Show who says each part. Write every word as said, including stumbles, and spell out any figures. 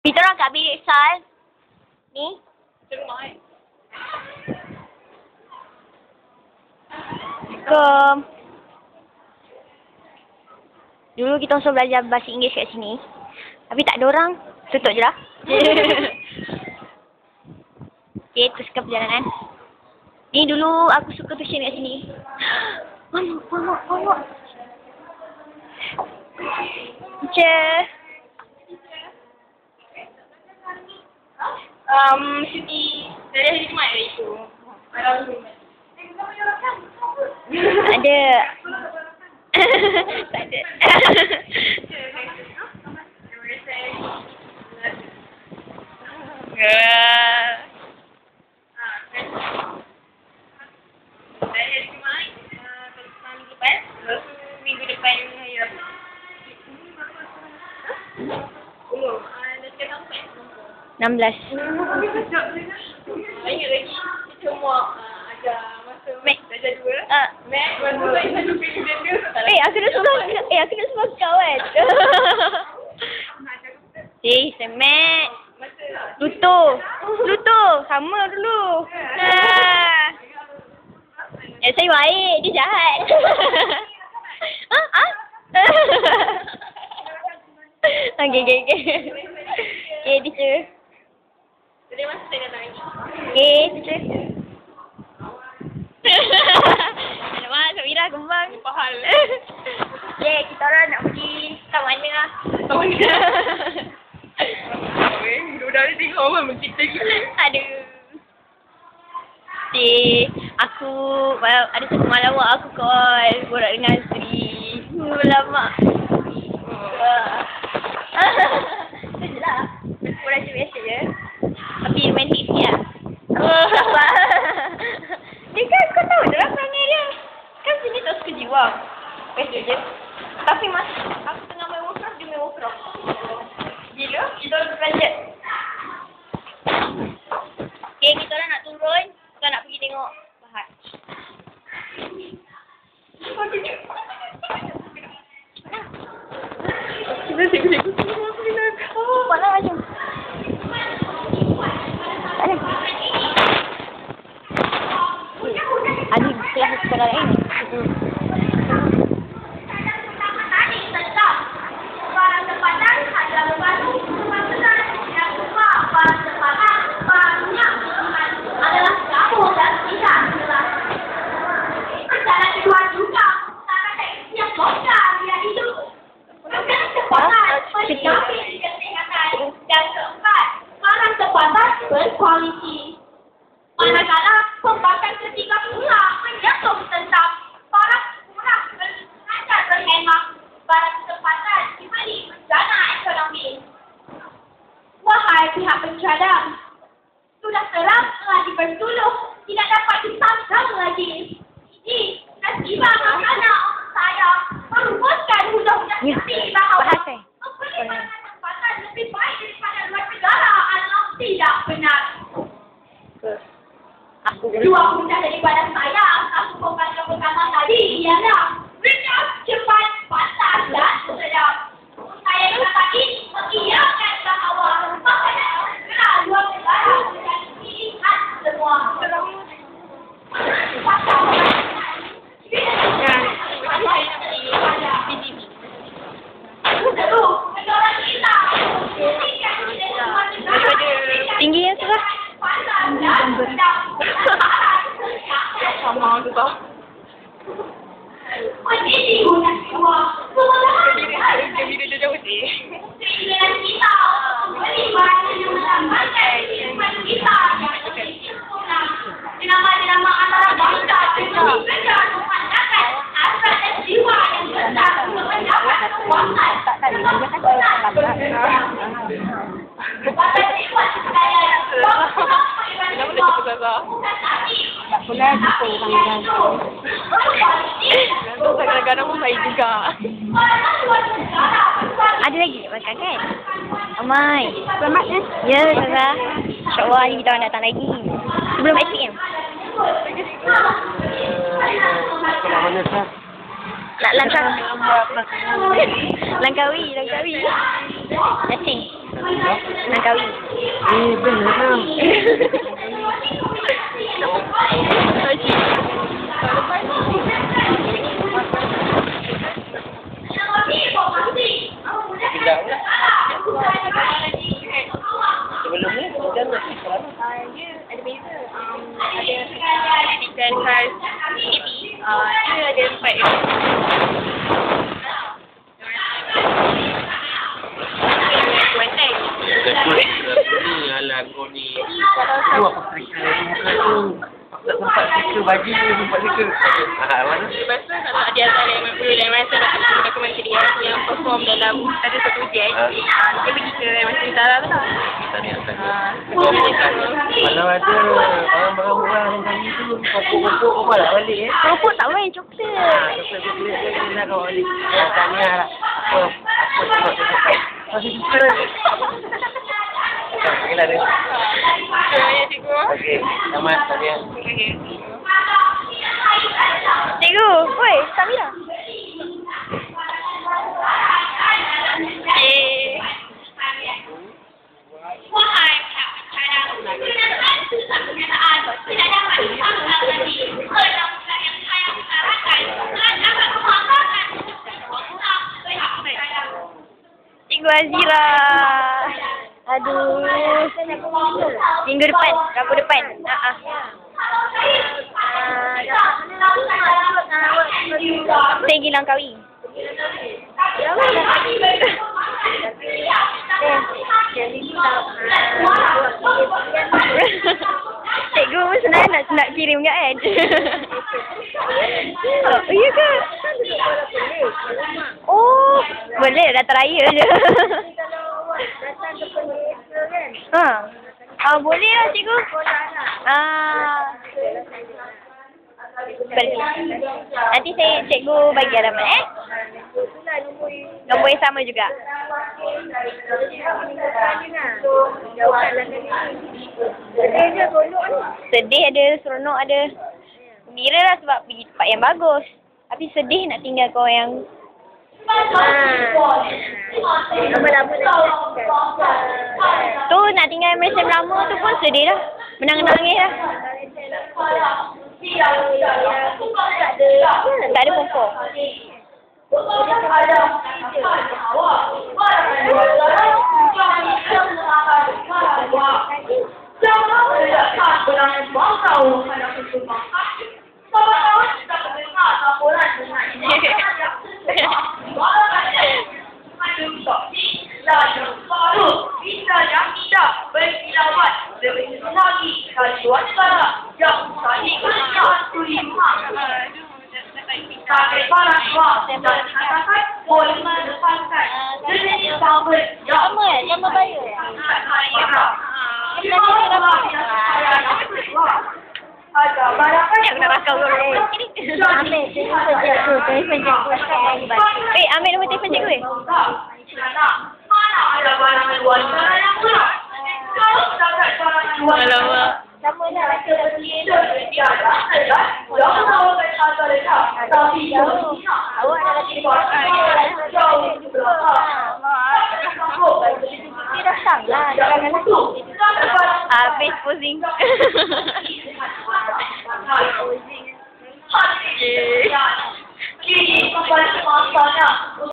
Speaker 1: Kita orang kat bilik Sal. Ni. Assalamualaikum. Dulu kita orang belajar bahasa Inggeris kat sini. Tapi tak ada orang. Tutup je lah. Okay, teruskan perjalanan. Ni dulu aku suka tuition kat sini. Mama, mama, mama. Teacher.
Speaker 2: Um, cuti dari hari Jumaat hari itu. Malam tu.
Speaker 1: Tak ada. Tak ada.
Speaker 2: Dari hari Jumaat, tahun lepas, lepas tu minggu depan hari Rabu. Oh, dah sekarang empat.
Speaker 1: enam belas.
Speaker 2: Ingat lagi, kita semua ada masa
Speaker 1: Mac.
Speaker 2: belajar dua.
Speaker 1: Ah.
Speaker 2: Mac, masa tu saya satu pilih dia.
Speaker 1: Eh, aku dah suruh. Eh, aku dah suruh kau kan. Eh, semek. Pluto. Pluto. Sama dulu. Ah. Eh, saya baik. Dia jahat. Ah, ah. Okay, okay, okay. Okay, teacher.
Speaker 2: Jadi masa saya datang ni.
Speaker 1: Okay, teacher. Alamak, Kak Mira kembang.
Speaker 2: Pahal.
Speaker 1: Okay, kita orang nak pergi kat mana lah.
Speaker 2: Tahu ni. Budak ni tengok orang mencipta gila.
Speaker 1: Aduh. Si, aku ada satu malam aku call borak dengan Sri. Uh, lama. Wah. Tu je lah. Borak macam biasa je. Tapi romantik sikit lah. Apa? Dia kan kau tahu je lah perangai dia. Kan sini tak suka jiwa. Biasa je. Tapi mas, aku tengah main Warcraft, dia main Warcraft. Gila, kita orang berbelanja. Okay, kita orang nak turun. Kita nak pergi tengok Bahar.
Speaker 2: Kita cikgu-cikgu semua aku kena kau.
Speaker 1: Buat lah macam. Tak ada. Ada kelas sekolah lain.
Speaker 3: Dan keempat, barang terbatas berkualiti. Manakala pembangkang ketiga pula menyokong tentang barang kurang berkadar berhemat, barang tempatan diberi bencana ekonomi. Wahai pihak bencana, sudah terang telah dibertuluh, tidak dapat disangkal lagi. Ini nasibah makanan untuk saya merumuskan undang-undang ini bahawa
Speaker 1: Bahasa.
Speaker 3: membeli barang tempatan lebih baik daripada luar negara adalah tidak benar. Dua punca daripada saya, satu pembaca pertama tadi ialah rendah, cepat, pantas dan sedap. Saya tadi mengiyakan bahawa makanan segera luar negara menjadi pilihan semua.
Speaker 1: Tinggi ya sudah.
Speaker 2: Sama tu tau.
Speaker 3: Ini guna semua. Semua
Speaker 2: Dia bila dia jauh sih.
Speaker 3: keinginan kita membeli barang yang menambahkan kehidupan kita yang lebih sempurna. Dinama-dinama antara bangsa dengan bekerja memandangkan asal dan jiwa yang besar untuk mendapat kekuatan dengan benar. Kekuatan jiwa sekalian.
Speaker 2: Kenapa dia cepat Zaza?
Speaker 3: Bukan lagi.
Speaker 1: Tak pula gitu orang-orang.
Speaker 2: Nanti saya kadang-kadang pun baik juga.
Speaker 1: Ada lagi nak makan kan? Amai. Selamat ya. Ya, Sarah. InsyaAllah ni kita orang datang lagi. Sebelum I P M.
Speaker 4: Selamat mana, Sir?
Speaker 1: Nak langkah. Langkawi, langkawi. Cacing. Langkawi.
Speaker 4: Eh, benar. Sebelum ni, kita nak sekarang.
Speaker 2: Dia ada beza. Um, ada ikan khas T V. Uh, dia ada empat je. Kuantai.
Speaker 4: Kecuali ni ala kau ni. Tu apa kerja tu muka tu. Tak sempat kerja baju sempat kerja. Ah, mana?
Speaker 2: Lepas tu kalau ada antara yang perlu dan masa nak dokumentari yang, yang perform dalam ada satu ujian,
Speaker 4: Ah.
Speaker 2: uh, dia pergi ke Masa Utara tu lah.
Speaker 4: Tanya tanya.
Speaker 2: Ah.
Speaker 4: Kalau ada orang-orang murah yang kami tu, kopok-kopok kau malah balik eh.
Speaker 1: Keropok tak main coklat.
Speaker 4: Ah, coklat-coklat dia nak kau balik. Ah, tanya lah. Apa apa sebab coklat. Masih suka lagi. Okeylah dia.
Speaker 2: Ya, cikgu.
Speaker 4: Okey, selamat tanya.
Speaker 2: Okey.
Speaker 1: Cikgu, woi, Samira.
Speaker 2: Eh.
Speaker 3: Wahai pelaku, kenyataan tidak dapat diambil kedaulatan yang saya utarakan dan dapat memanfaatkan kewenangan pihak berwenang.
Speaker 1: Cikgu Azira. Aduh. Minggu depan, Rabu depan. Ha ah. Saya pergi Langkawi. Cikgu senang nak nak kirim kat kan? Oh, iya ke? Oh, boleh datang raya je. Ha. Ah, boleh lah cikgu. Ah. Pergi. Nanti saya cikgu bagi alamat eh. Nombor yang sama juga. Sedih ada, seronok ada. Gembira lah sebab pergi tempat yang bagus. Tapi sedih nak tinggal kau yang tu nak tinggal Malaysia lama tu pun sedih lah. Menang-nangis lah. Tak ada pokok. Sama eh? Sama bayar eh? Yang nak rakau kau ni. Ambil telefon cikgu. Telefon cikgu. Eh, ambil nombor telefon cikgu eh?
Speaker 2: Alamak.
Speaker 1: Sama dah. Awak dah lagi dia datang lah. Jangan lagi. Habis pusing.
Speaker 3: Kini, kembali ke masanya.